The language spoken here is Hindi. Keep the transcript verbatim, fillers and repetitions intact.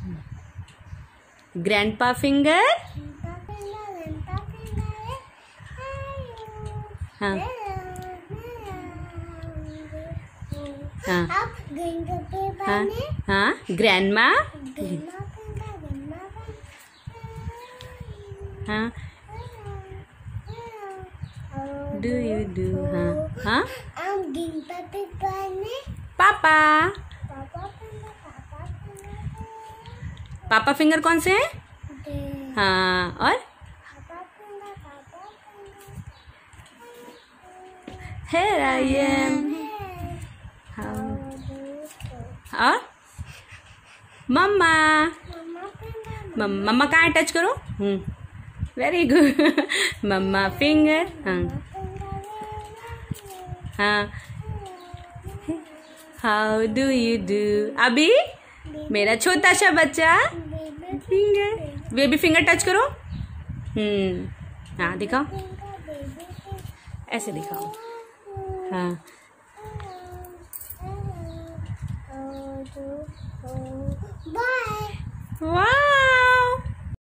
Grandpa finger. हाँ हाँ हाँ हाँ ग्रैंडमा। हाँ डू यू डू। हाँ हाँ पापा। पापा फिंगर कौन से हैं? हाँ और Here I am। हाँ और मम्मा। मम्मा कहाँ टच करो। Hmm very good. Mamma finger. हाँ हाँ हाउ डू यू डू। अभी मेरा छोटा सा बच्चा फिंगर। बेबी फिंगर टच करो। हम्म हाँ दिखाओ, ऐसे दिखाओ। हाँ वाह।